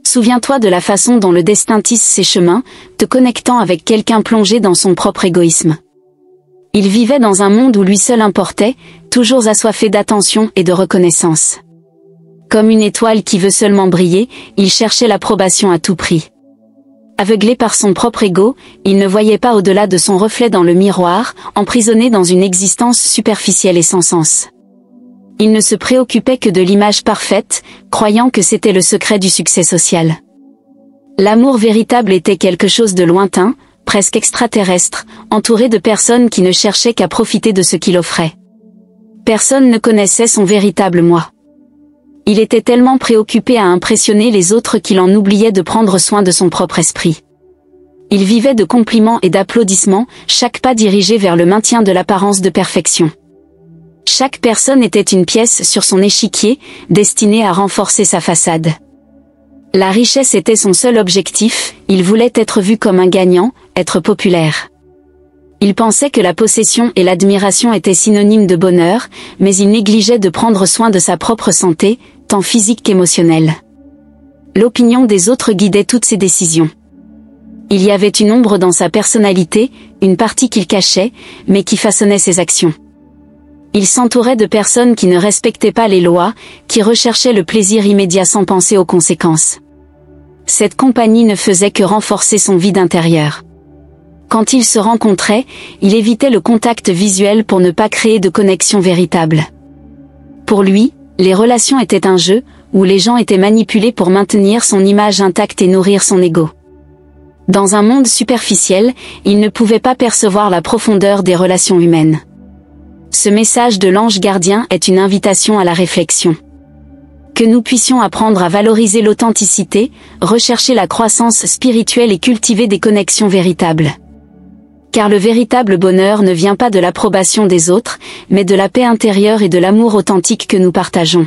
Souviens-toi de la façon dont le destin tisse ses chemins, te connectant avec quelqu'un plongé dans son propre égoïsme. Il vivait dans un monde où lui seul importait, toujours assoiffé d'attention et de reconnaissance. Comme une étoile qui veut seulement briller, il cherchait l'approbation à tout prix. Aveuglé par son propre ego, il ne voyait pas au-delà de son reflet dans le miroir, emprisonné dans une existence superficielle et sans sens. Il ne se préoccupait que de l'image parfaite, croyant que c'était le secret du succès social. L'amour véritable était quelque chose de lointain, presque extraterrestre, entouré de personnes qui ne cherchaient qu'à profiter de ce qu'il offrait. Personne ne connaissait son véritable moi. Il était tellement préoccupé à impressionner les autres qu'il en oubliait de prendre soin de son propre esprit. Il vivait de compliments et d'applaudissements, chaque pas dirigé vers le maintien de l'apparence de perfection. Chaque personne était une pièce sur son échiquier, destinée à renforcer sa façade. La richesse était son seul objectif, il voulait être vu comme un gagnant, être populaire. Il pensait que la possession et l'admiration étaient synonymes de bonheur, mais il négligeait de prendre soin de sa propre santé, tant physique qu'émotionnelle. L'opinion des autres guidait toutes ses décisions. Il y avait une ombre dans sa personnalité, une partie qu'il cachait, mais qui façonnait ses actions. Il s'entourait de personnes qui ne respectaient pas les lois, qui recherchaient le plaisir immédiat sans penser aux conséquences. Cette compagnie ne faisait que renforcer son vide intérieur. Quand ils se rencontraient, il évitait le contact visuel pour ne pas créer de connexion véritable. Pour lui, les relations étaient un jeu, où les gens étaient manipulés pour maintenir son image intacte et nourrir son ego. Dans un monde superficiel, il ne pouvait pas percevoir la profondeur des relations humaines. Ce message de l'ange gardien est une invitation à la réflexion. Que nous puissions apprendre à valoriser l'authenticité, rechercher la croissance spirituelle et cultiver des connexions véritables. Car le véritable bonheur ne vient pas de l'approbation des autres, mais de la paix intérieure et de l'amour authentique que nous partageons.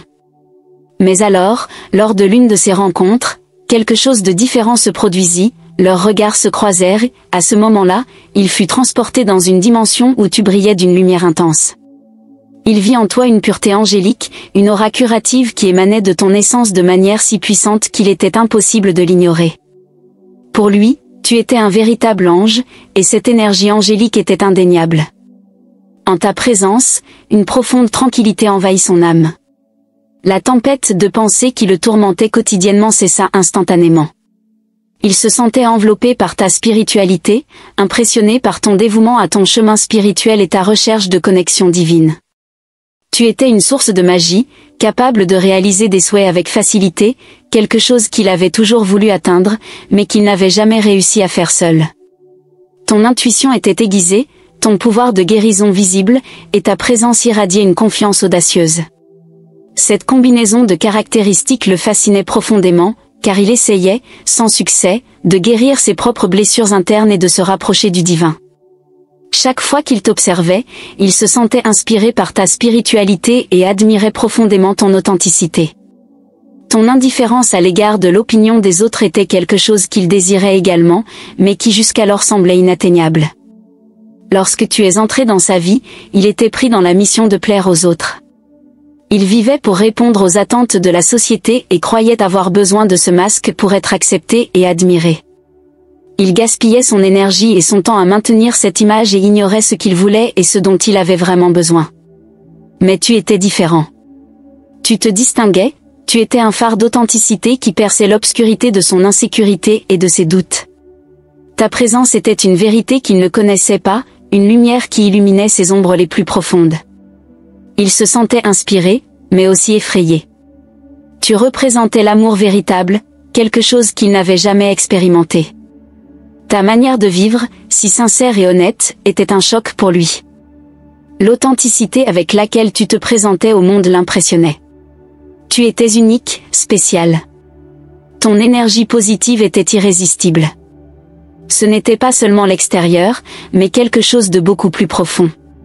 Mais alors, lors de l'une de ces rencontres, quelque chose de différent se produisit, leurs regards se croisèrent, et, à ce moment-là, il fut transporté dans une dimension où tu brillais d'une lumière intense. Il vit en toi une pureté angélique, une aura curative qui émanait de ton essence de manière si puissante qu'il était impossible de l'ignorer. Pour lui, tu étais un véritable ange, et cette énergie angélique était indéniable. En ta présence, une profonde tranquillité envahit son âme. La tempête de pensée qui le tourmentait quotidiennement cessa instantanément. Il se sentait enveloppé par ta spiritualité, impressionné par ton dévouement à ton chemin spirituel et ta recherche de connexion divine. Tu étais une source de magie, capable de réaliser des souhaits avec facilité, quelque chose qu'il avait toujours voulu atteindre, mais qu'il n'avait jamais réussi à faire seul. Ton intuition était aiguisée, ton pouvoir de guérison visible, et ta présence irradiait une confiance audacieuse. Cette combinaison de caractéristiques le fascinait profondément, car il essayait, sans succès, de guérir ses propres blessures internes et de se rapprocher du divin. Chaque fois qu'il t'observait, il se sentait inspiré par ta spiritualité et admirait profondément ton authenticité. Ton indifférence à l'égard de l'opinion des autres était quelque chose qu'il désirait également, mais qui jusqu'alors semblait inatteignable. Lorsque tu es entré dans sa vie, il était pris dans la mission de plaire aux autres. Il vivait pour répondre aux attentes de la société et croyait avoir besoin de ce masque pour être accepté et admiré. Il gaspillait son énergie et son temps à maintenir cette image et ignorait ce qu'il voulait et ce dont il avait vraiment besoin. Mais tu étais différent. Tu te distinguais, tu étais un phare d'authenticité qui perçait l'obscurité de son insécurité et de ses doutes. Ta présence était une vérité qu'il ne connaissait pas, une lumière qui illuminait ses ombres les plus profondes. Il se sentait inspiré, mais aussi effrayé. Tu représentais l'amour véritable, quelque chose qu'il n'avait jamais expérimenté. Ta manière de vivre, si sincère et honnête, était un choc pour lui. L'authenticité avec laquelle tu te présentais au monde l'impressionnait. Tu étais unique, spécial. Ton énergie positive était irrésistible. Ce n'était pas seulement l'extérieur, mais quelque chose de beaucoup plus profond.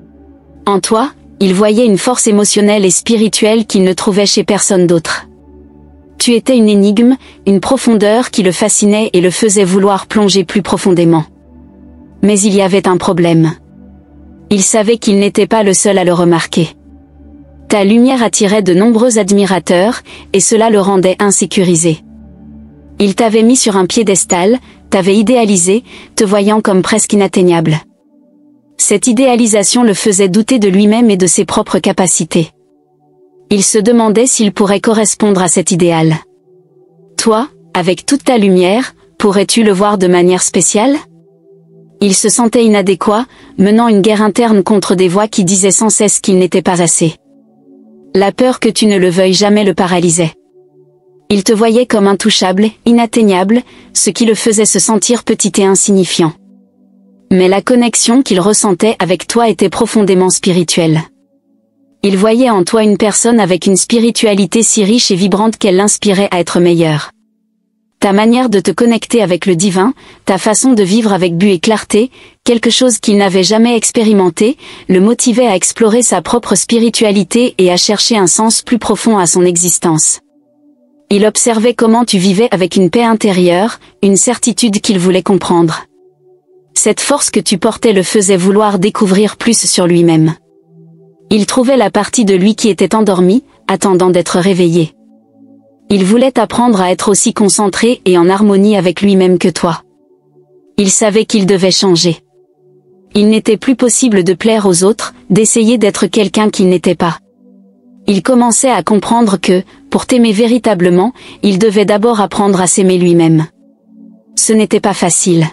En toi, il voyait une force émotionnelle et spirituelle qu'il ne trouvait chez personne d'autre. Tu étais une énigme, une profondeur qui le fascinait et le faisait vouloir plonger plus profondément. Mais il y avait un problème. Il savait qu'il n'était pas le seul à le remarquer. Ta lumière attirait de nombreux admirateurs, et cela le rendait insécurisé. Il t'avait mis sur un piédestal, t'avait idéalisé, te voyant comme presque inatteignable. Cette idéalisation le faisait douter de lui-même et de ses propres capacités. Il se demandait s'il pourrait correspondre à cet idéal. Toi, avec toute ta lumière, pourrais-tu le voir de manière spéciale? Il se sentait inadéquat, menant une guerre interne contre des voix qui disaient sans cesse qu'il n'était pas assez. La peur que tu ne le veuilles jamais le paralysait. Il te voyait comme intouchable, inatteignable, ce qui le faisait se sentir petit et insignifiant. Mais la connexion qu'il ressentait avec toi était profondément spirituelle. Il voyait en toi une personne avec une spiritualité si riche et vibrante qu'elle l'inspirait à être meilleure. Ta manière de te connecter avec le divin, ta façon de vivre avec but et clarté, quelque chose qu'il n'avait jamais expérimenté, le motivait à explorer sa propre spiritualité et à chercher un sens plus profond à son existence. Il observait comment tu vivais avec une paix intérieure, une certitude qu'il voulait comprendre. Cette force que tu portais le faisait vouloir découvrir plus sur lui-même. Il trouvait la partie de lui qui était endormie, attendant d'être réveillée. Il voulait apprendre à être aussi concentré et en harmonie avec lui-même que toi. Il savait qu'il devait changer. Il n'était plus possible de plaire aux autres, d'essayer d'être quelqu'un qu'il n'était pas. Il commençait à comprendre que, pour t'aimer véritablement, il devait d'abord apprendre à s'aimer lui-même. Ce n'était pas facile.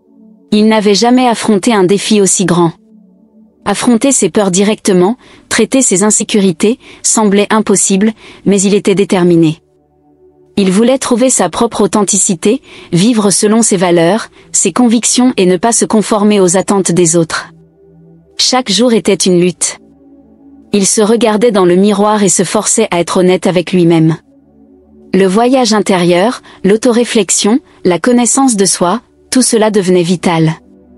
Il n'avait jamais affronté un défi aussi grand. Affronter ses peurs directement, traiter ses insécurités, semblait impossible, mais il était déterminé. Il voulait trouver sa propre authenticité, vivre selon ses valeurs, ses convictions et ne pas se conformer aux attentes des autres. Chaque jour était une lutte. Il se regardait dans le miroir et se forçait à être honnête avec lui-même. Le voyage intérieur, l'autoréflexion, la connaissance de soi, tout cela devenait vital.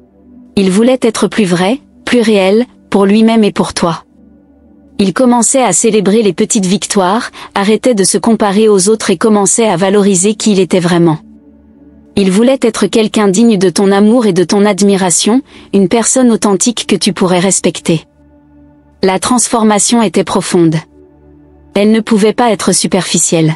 Il voulait être plus vrai, plus réel, pour lui-même et pour toi. Il commençait à célébrer les petites victoires, arrêtait de se comparer aux autres et commençait à valoriser qui il était vraiment. Il voulait être quelqu'un digne de ton amour et de ton admiration, une personne authentique que tu pourrais respecter. La transformation était profonde. Elle ne pouvait pas être superficielle.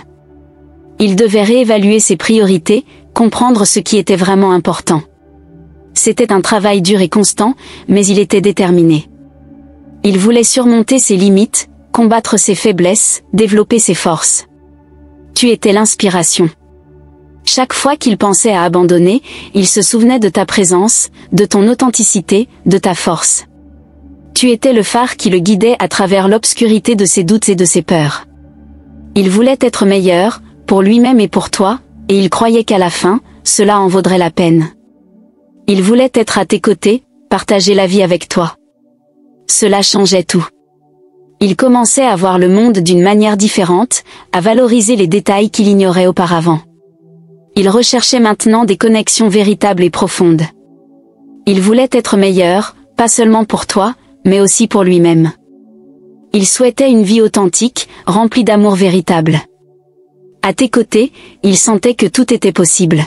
Il devait réévaluer ses priorités, comprendre ce qui était vraiment important. C'était un travail dur et constant, mais il était déterminé. Il voulait surmonter ses limites, combattre ses faiblesses, développer ses forces. Tu étais l'inspiration. Chaque fois qu'il pensait à abandonner, il se souvenait de ta présence, de ton authenticité, de ta force. Tu étais le phare qui le guidait à travers l'obscurité de ses doutes et de ses peurs. Il voulait être meilleur, pour lui-même et pour toi, et il croyait qu'à la fin, cela en vaudrait la peine. Il voulait être à tes côtés, partager la vie avec toi. Cela changeait tout. Il commençait à voir le monde d'une manière différente, à valoriser les détails qu'il ignorait auparavant. Il recherchait maintenant des connexions véritables et profondes. Il voulait être meilleur, pas seulement pour toi, mais aussi pour lui-même. Il souhaitait une vie authentique, remplie d'amour véritable. À tes côtés, il sentait que tout était possible.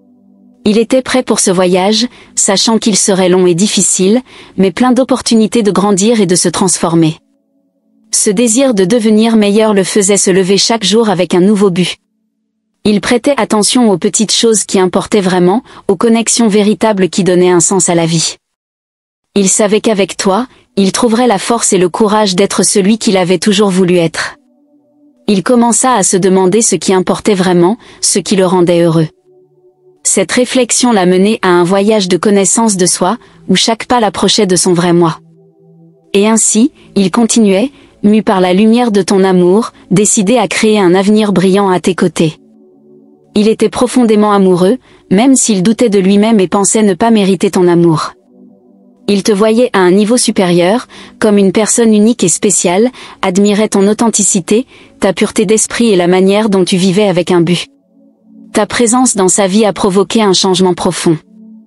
Il était prêt pour ce voyage, sachant qu'il serait long et difficile, mais plein d'opportunités de grandir et de se transformer. Ce désir de devenir meilleur le faisait se lever chaque jour avec un nouveau but. Il prêtait attention aux petites choses qui importaient vraiment, aux connexions véritables qui donnaient un sens à la vie. Il savait qu'avec toi, il trouverait la force et le courage d'être celui qu'il avait toujours voulu être. Il commença à se demander ce qui importait vraiment, ce qui le rendait heureux. Cette réflexion l'a mené à un voyage de connaissance de soi, où chaque pas l'approchait de son vrai moi. Et ainsi, il continuait, mu par la lumière de ton amour, décidé à créer un avenir brillant à tes côtés. Il était profondément amoureux, même s'il doutait de lui-même et pensait ne pas mériter ton amour. Il te voyait à un niveau supérieur, comme une personne unique et spéciale, admirait ton authenticité, ta pureté d'esprit et la manière dont tu vivais avec un but. Ta présence dans sa vie a provoqué un changement profond.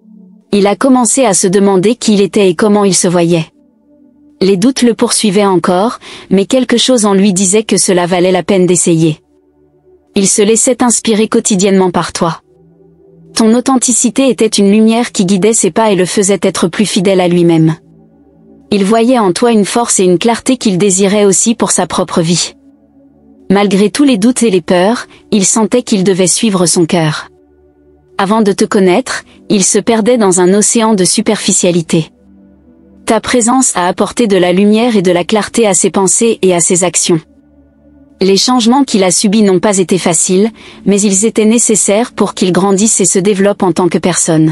Il a commencé à se demander qui il était et comment il se voyait. Les doutes le poursuivaient encore, mais quelque chose en lui disait que cela valait la peine d'essayer. Il se laissait inspirer quotidiennement par toi. Ton authenticité était une lumière qui guidait ses pas et le faisait être plus fidèle à lui-même. Il voyait en toi une force et une clarté qu'il désirait aussi pour sa propre vie. Malgré tous les doutes et les peurs, il sentait qu'il devait suivre son cœur. Avant de te connaître, il se perdait dans un océan de superficialité. Ta présence a apporté de la lumière et de la clarté à ses pensées et à ses actions. Les changements qu'il a subis n'ont pas été faciles, mais ils étaient nécessaires pour qu'il grandisse et se développe en tant que personne.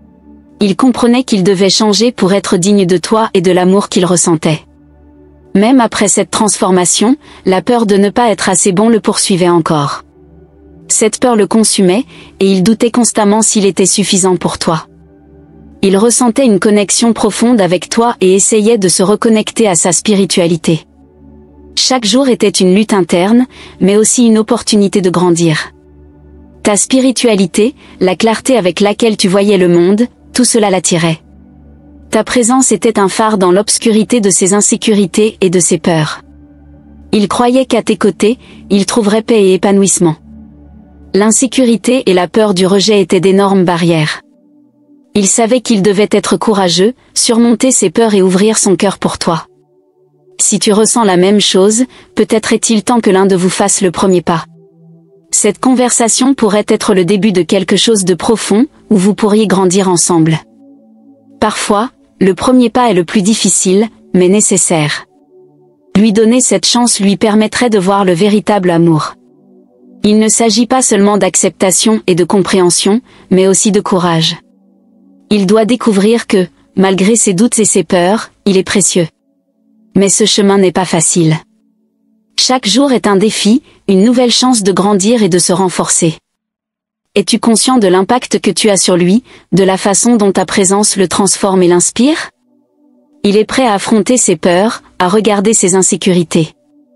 Il comprenait qu'il devait changer pour être digne de toi et de l'amour qu'il ressentait. Même après cette transformation, la peur de ne pas être assez bon le poursuivait encore. Cette peur le consumait, et il doutait constamment s'il était suffisant pour toi. Il ressentait une connexion profonde avec toi et essayait de se reconnecter à sa spiritualité. Chaque jour était une lutte interne, mais aussi une opportunité de grandir. Ta spiritualité, la clarté avec laquelle tu voyais le monde, tout cela l'attirait. Ta présence était un phare dans l'obscurité de ses insécurités et de ses peurs. Il croyait qu'à tes côtés, il trouverait paix et épanouissement. L'insécurité et la peur du rejet étaient d'énormes barrières. Il savait qu'il devait être courageux, surmonter ses peurs et ouvrir son cœur pour toi. Si tu ressens la même chose, peut-être est-il temps que l'un de vous fasse le premier pas. Cette conversation pourrait être le début de quelque chose de profond, où vous pourriez grandir ensemble. Parfois, le premier pas est le plus difficile, mais nécessaire. Lui donner cette chance lui permettrait de voir le véritable amour. Il ne s'agit pas seulement d'acceptation et de compréhension, mais aussi de courage. Il doit découvrir que, malgré ses doutes et ses peurs, il est précieux. Mais ce chemin n'est pas facile. Chaque jour est un défi, une nouvelle chance de grandir et de se renforcer. Es-tu conscient de l'impact que tu as sur lui, de la façon dont ta présence le transforme et l'inspire? Il est prêt à affronter ses peurs, à regarder ses insécurités.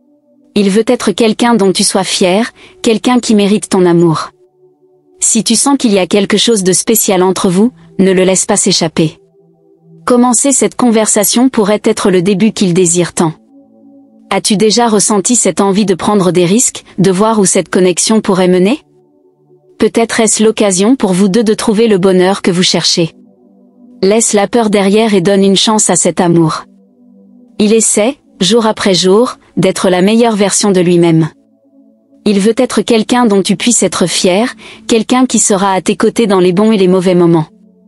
Il veut être quelqu'un dont tu sois fier, quelqu'un qui mérite ton amour. Si tu sens qu'il y a quelque chose de spécial entre vous, ne le laisse pas s'échapper. Commencer cette conversation pourrait être le début qu'il désire tant. As-tu déjà ressenti cette envie de prendre des risques, de voir où cette connexion pourrait mener? Peut-être est-ce l'occasion pour vous deux de trouver le bonheur que vous cherchez. Laisse la peur derrière et donne une chance à cet amour. Il essaie, jour après jour, d'être la meilleure version de lui-même. Il veut être quelqu'un dont tu puisses être fier, quelqu'un qui sera à tes côtés dans les bons et les mauvais moments.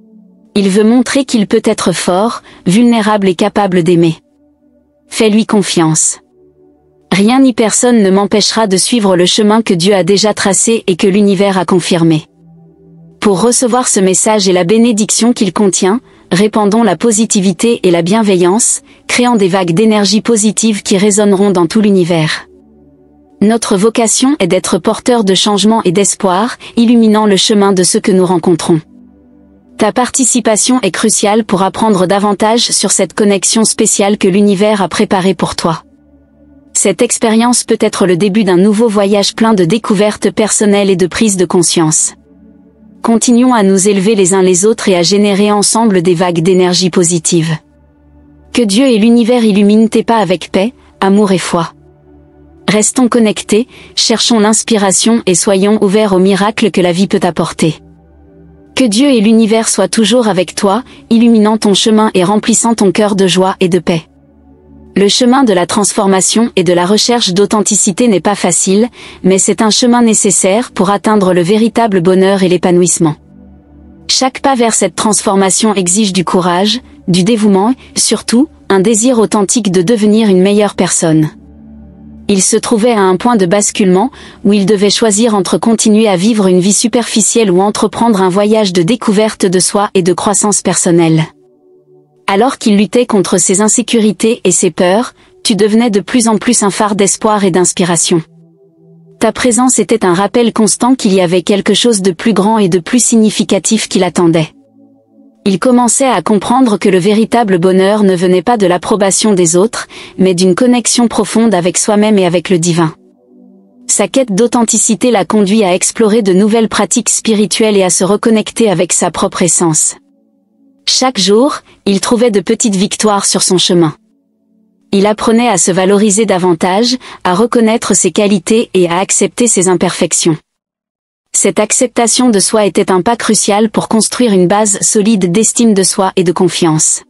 Il veut montrer qu'il peut être fort, vulnérable et capable d'aimer. Fais-lui confiance. Rien ni personne ne m'empêchera de suivre le chemin que Dieu a déjà tracé et que l'univers a confirmé. Pour recevoir ce message et la bénédiction qu'il contient, répandons la positivité et la bienveillance, créant des vagues d'énergie positive qui résonneront dans tout l'univers. Notre vocation est d'être porteurs de changement et d'espoir, illuminant le chemin de ceux que nous rencontrons. Ta participation est cruciale pour apprendre davantage sur cette connexion spéciale que l'univers a préparée pour toi. Cette expérience peut être le début d'un nouveau voyage plein de découvertes personnelles et de prise de conscience. Continuons à nous élever les uns les autres et à générer ensemble des vagues d'énergie positive. Que Dieu et l'univers illuminent tes pas avec paix, amour et foi. Restons connectés, cherchons l'inspiration et soyons ouverts aux miracles que la vie peut apporter. Que Dieu et l'univers soient toujours avec toi, illuminant ton chemin et remplissant ton cœur de joie et de paix. Le chemin de la transformation et de la recherche d'authenticité n'est pas facile, mais c'est un chemin nécessaire pour atteindre le véritable bonheur et l'épanouissement. Chaque pas vers cette transformation exige du courage, du dévouement et, surtout, un désir authentique de devenir une meilleure personne. Il se trouvait à un point de basculement, où il devait choisir entre continuer à vivre une vie superficielle ou entreprendre un voyage de découverte de soi et de croissance personnelle. Alors qu'il luttait contre ses insécurités et ses peurs, tu devenais de plus en plus un phare d'espoir et d'inspiration. Ta présence était un rappel constant qu'il y avait quelque chose de plus grand et de plus significatif qui l'attendait. Il commençait à comprendre que le véritable bonheur ne venait pas de l'approbation des autres, mais d'une connexion profonde avec soi-même et avec le divin. Sa quête d'authenticité l'a conduit à explorer de nouvelles pratiques spirituelles et à se reconnecter avec sa propre essence. Chaque jour, il trouvait de petites victoires sur son chemin. Il apprenait à se valoriser davantage, à reconnaître ses qualités et à accepter ses imperfections. Cette acceptation de soi était un pas crucial pour construire une base solide d'estime de soi et de confiance.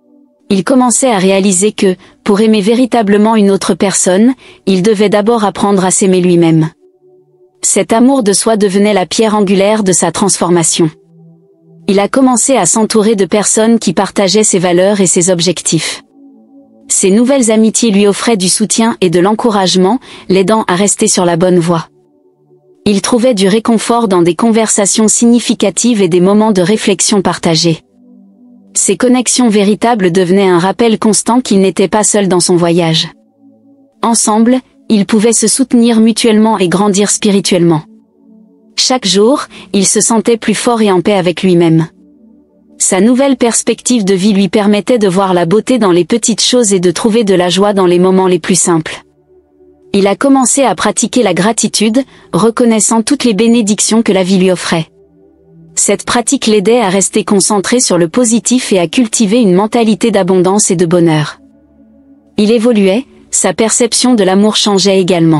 Il commençait à réaliser que, pour aimer véritablement une autre personne, il devait d'abord apprendre à s'aimer lui-même. Cet amour de soi devenait la pierre angulaire de sa transformation. Il a commencé à s'entourer de personnes qui partageaient ses valeurs et ses objectifs. Ces nouvelles amitiés lui offraient du soutien et de l'encouragement, l'aidant à rester sur la bonne voie. Il trouvait du réconfort dans des conversations significatives et des moments de réflexion partagés. Ces connexions véritables devenaient un rappel constant qu'il n'était pas seul dans son voyage. Ensemble, ils pouvaient se soutenir mutuellement et grandir spirituellement. Chaque jour, il se sentait plus fort et en paix avec lui-même. Sa nouvelle perspective de vie lui permettait de voir la beauté dans les petites choses et de trouver de la joie dans les moments les plus simples. Il a commencé à pratiquer la gratitude, reconnaissant toutes les bénédictions que la vie lui offrait. Cette pratique l'aidait à rester concentré sur le positif et à cultiver une mentalité d'abondance et de bonheur. Il évoluait, sa perception de l'amour changeait également.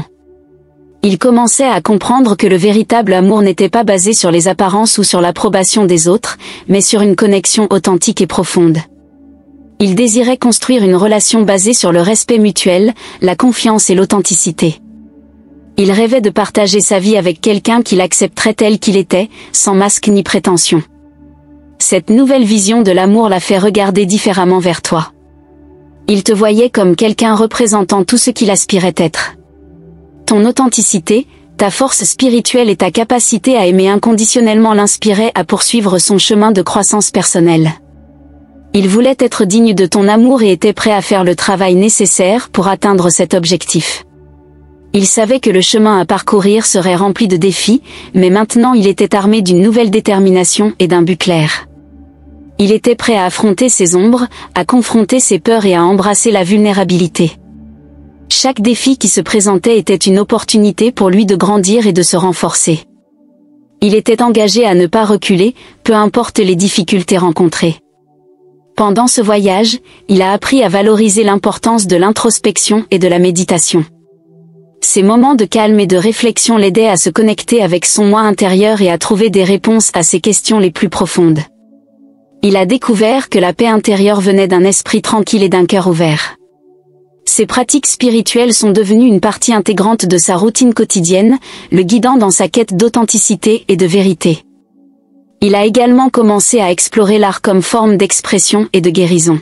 Il commençait à comprendre que le véritable amour n'était pas basé sur les apparences ou sur l'approbation des autres, mais sur une connexion authentique et profonde. Il désirait construire une relation basée sur le respect mutuel, la confiance et l'authenticité. Il rêvait de partager sa vie avec quelqu'un qui l'accepterait tel qu'il était, sans masque ni prétention. Cette nouvelle vision de l'amour l'a fait regarder différemment vers toi. Il te voyait comme quelqu'un représentant tout ce qu'il aspirait être. Ton authenticité, ta force spirituelle et ta capacité à aimer inconditionnellement l'inspiraient à poursuivre son chemin de croissance personnelle. Il voulait être digne de ton amour et était prêt à faire le travail nécessaire pour atteindre cet objectif. Il savait que le chemin à parcourir serait rempli de défis, mais maintenant il était armé d'une nouvelle détermination et d'un but clair. Il était prêt à affronter ses ombres, à confronter ses peurs et à embrasser la vulnérabilité. Chaque défi qui se présentait était une opportunité pour lui de grandir et de se renforcer. Il était engagé à ne pas reculer, peu importe les difficultés rencontrées. Pendant ce voyage, il a appris à valoriser l'importance de l'introspection et de la méditation. Ces moments de calme et de réflexion l'aidaient à se connecter avec son moi intérieur et à trouver des réponses à ses questions les plus profondes. Il a découvert que la paix intérieure venait d'un esprit tranquille et d'un cœur ouvert. Ces pratiques spirituelles sont devenues une partie intégrante de sa routine quotidienne, le guidant dans sa quête d'authenticité et de vérité. Il a également commencé à explorer l'art comme forme d'expression et de guérison.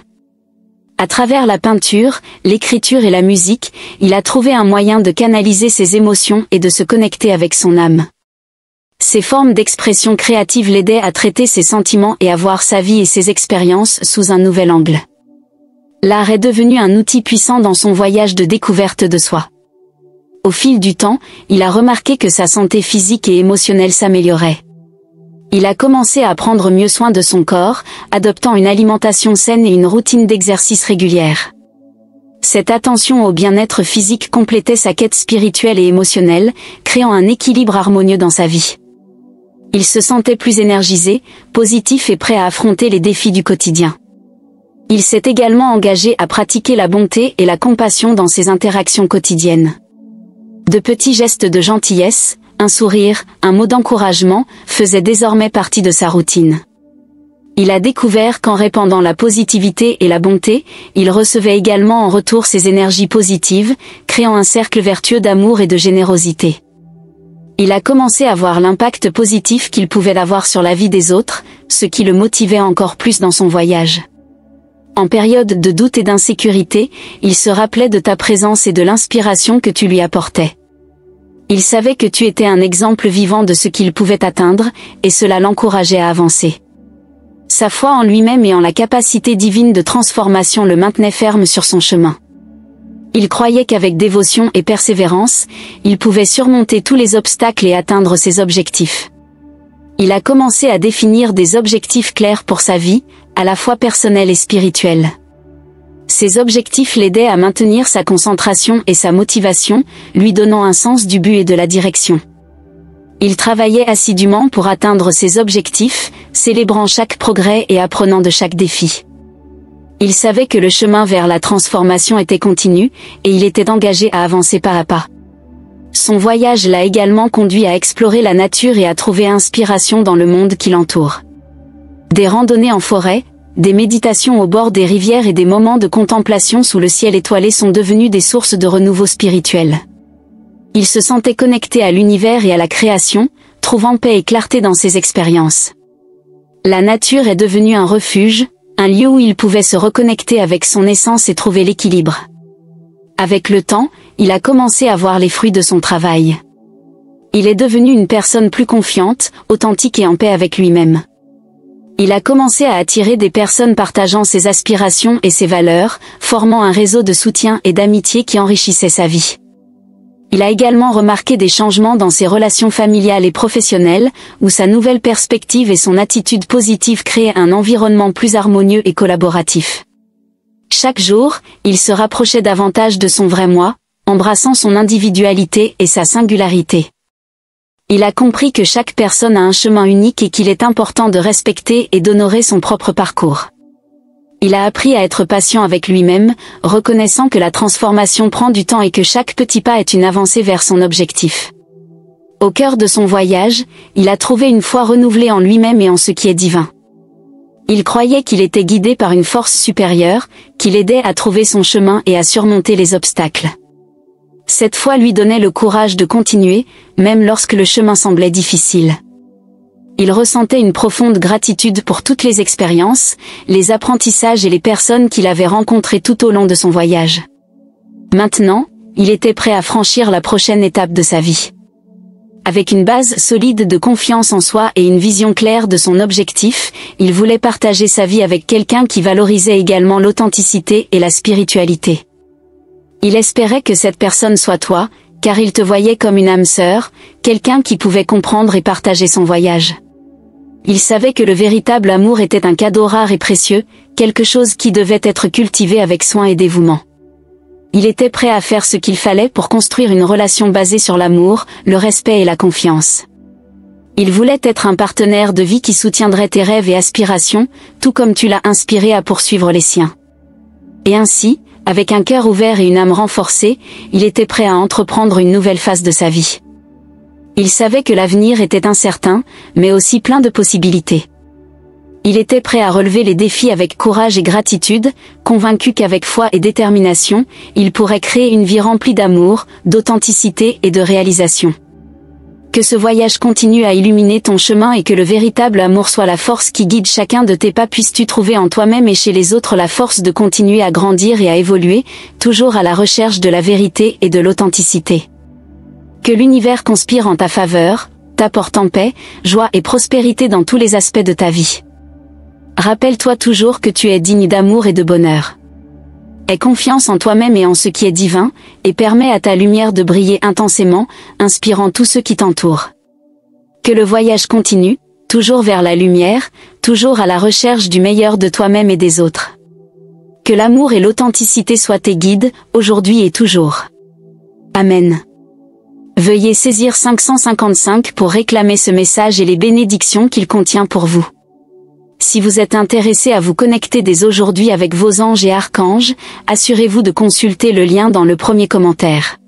À travers la peinture, l'écriture et la musique, il a trouvé un moyen de canaliser ses émotions et de se connecter avec son âme. Ces formes d'expression créative l'aidaient à traiter ses sentiments et à voir sa vie et ses expériences sous un nouvel angle. L'art est devenu un outil puissant dans son voyage de découverte de soi. Au fil du temps, il a remarqué que sa santé physique et émotionnelle s'améliorait. Il a commencé à prendre mieux soin de son corps, adoptant une alimentation saine et une routine d'exercice régulière. Cette attention au bien-être physique complétait sa quête spirituelle et émotionnelle, créant un équilibre harmonieux dans sa vie. Il se sentait plus énergisé, positif et prêt à affronter les défis du quotidien. Il s'est également engagé à pratiquer la bonté et la compassion dans ses interactions quotidiennes. De petits gestes de gentillesse, un sourire, un mot d'encouragement, faisaient désormais partie de sa routine. Il a découvert qu'en répandant la positivité et la bonté, il recevait également en retour ses énergies positives, créant un cercle vertueux d'amour et de générosité. Il a commencé à voir l'impact positif qu'il pouvait avoir sur la vie des autres, ce qui le motivait encore plus dans son voyage. En période de doute et d'insécurité, il se rappelait de ta présence et de l'inspiration que tu lui apportais. Il savait que tu étais un exemple vivant de ce qu'il pouvait atteindre, et cela l'encourageait à avancer. Sa foi en lui-même et en la capacité divine de transformation le maintenait ferme sur son chemin. Il croyait qu'avec dévotion et persévérance, il pouvait surmonter tous les obstacles et atteindre ses objectifs. Il a commencé à définir des objectifs clairs pour sa vie, à la fois personnelle et spirituelle. Ces objectifs l'aidaient à maintenir sa concentration et sa motivation, lui donnant un sens du but et de la direction. Il travaillait assidûment pour atteindre ses objectifs, célébrant chaque progrès et apprenant de chaque défi. Il savait que le chemin vers la transformation était continu, et il était engagé à avancer pas à pas. Son voyage l'a également conduit à explorer la nature et à trouver inspiration dans le monde qui l'entoure. Des randonnées en forêt, des méditations au bord des rivières et des moments de contemplation sous le ciel étoilé sont devenus des sources de renouveau spirituel. Il se sentait connecté à l'univers et à la création, trouvant paix et clarté dans ses expériences. La nature est devenue un refuge, un lieu où il pouvait se reconnecter avec son essence et trouver l'équilibre. Avec le temps, il a commencé à voir les fruits de son travail. Il est devenu une personne plus confiante, authentique et en paix avec lui-même. Il a commencé à attirer des personnes partageant ses aspirations et ses valeurs, formant un réseau de soutien et d'amitié qui enrichissait sa vie. Il a également remarqué des changements dans ses relations familiales et professionnelles, où sa nouvelle perspective et son attitude positive créaient un environnement plus harmonieux et collaboratif. Chaque jour, il se rapprochait davantage de son vrai moi, embrassant son individualité et sa singularité. Il a compris que chaque personne a un chemin unique et qu'il est important de respecter et d'honorer son propre parcours. Il a appris à être patient avec lui-même, reconnaissant que la transformation prend du temps et que chaque petit pas est une avancée vers son objectif. Au cœur de son voyage, il a trouvé une foi renouvelée en lui-même et en ce qui est divin. Il croyait qu'il était guidé par une force supérieure, qui l'aidait à trouver son chemin et à surmonter les obstacles. Cette foi lui donnait le courage de continuer, même lorsque le chemin semblait difficile. Il ressentait une profonde gratitude pour toutes les expériences, les apprentissages et les personnes qu'il avait rencontrées tout au long de son voyage. Maintenant, il était prêt à franchir la prochaine étape de sa vie. Avec une base solide de confiance en soi et une vision claire de son objectif, il voulait partager sa vie avec quelqu'un qui valorisait également l'authenticité et la spiritualité. Il espérait que cette personne soit toi, car il te voyait comme une âme sœur, quelqu'un qui pouvait comprendre et partager son voyage. Il savait que le véritable amour était un cadeau rare et précieux, quelque chose qui devait être cultivé avec soin et dévouement. Il était prêt à faire ce qu'il fallait pour construire une relation basée sur l'amour, le respect et la confiance. Il voulait être un partenaire de vie qui soutiendrait tes rêves et aspirations, tout comme tu l'as inspiré à poursuivre les siens. Et ainsi, avec un cœur ouvert et une âme renforcée, il était prêt à entreprendre une nouvelle phase de sa vie. Il savait que l'avenir était incertain, mais aussi plein de possibilités. Il était prêt à relever les défis avec courage et gratitude, convaincu qu'avec foi et détermination, il pourrait créer une vie remplie d'amour, d'authenticité et de réalisation. Que ce voyage continue à illuminer ton chemin et que le véritable amour soit la force qui guide chacun de tes pas, puisses-tu trouver en toi-même et chez les autres la force de continuer à grandir et à évoluer, toujours à la recherche de la vérité et de l'authenticité. Que l'univers conspire en ta faveur, t'apportant paix, joie et prospérité dans tous les aspects de ta vie. Rappelle-toi toujours que tu es digne d'amour et de bonheur. Aie confiance en toi-même et en ce qui est divin, et permets à ta lumière de briller intensément, inspirant tous ceux qui t'entourent. Que le voyage continue, toujours vers la lumière, toujours à la recherche du meilleur de toi-même et des autres. Que l'amour et l'authenticité soient tes guides, aujourd'hui et toujours. Amen. Veuillez saisir 555 pour réclamer ce message et les bénédictions qu'il contient pour vous. Si vous êtes intéressé à vous connecter dès aujourd'hui avec vos anges et archanges, assurez-vous de consulter le lien dans le premier commentaire.